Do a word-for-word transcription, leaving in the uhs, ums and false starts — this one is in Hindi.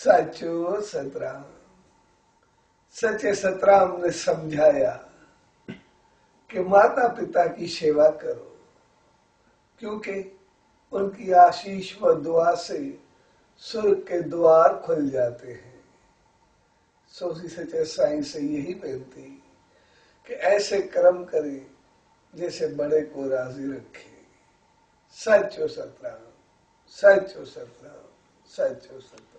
साचो सतराम। सचे सतराम ने समझाया कि माता पिता की सेवा करो, क्योंकि उनकी आशीष व दुआ से स्वर्ग के द्वार खुल जाते हैं। सोसी सचे साईं से यही बेनती कि ऐसे कर्म करे जैसे बड़े को राजी रखे। सचो सतराम, सचो सतराम, सचो सतराम।